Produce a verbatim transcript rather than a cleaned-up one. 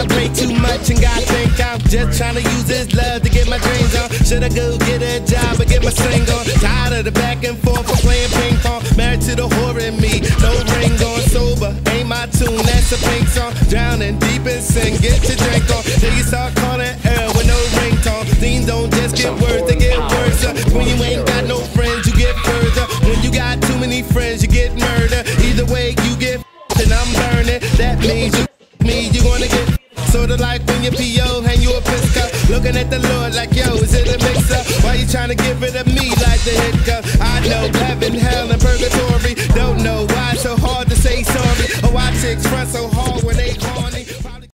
I pray too much and God think I'm just trying to use this love to get my dreams on. Should I go get a job or get my sing on? Tired of the back and forth of playing ping pong. Married to the whore in me, no ring on. Sober, ain't my tune, that's a pink song. Drowning deep in sin, get your drink on. Then you start calling Earl with no ringtone. Things don't just get worse, they get worse. When you ain't got no friends, you get further. When you got too many friends, you get murdered. Either way, you get and I'm burning. That means you me, you gonna get sorta like when your P O hang you a pisco. Looking at the Lord like, yo, is it a mix-up? Why you trying to give it to me like the hiccup? I know heaven, hell, and purgatory. Don't know why it's so hard to say sorry, or why chicks front so hard when they horny.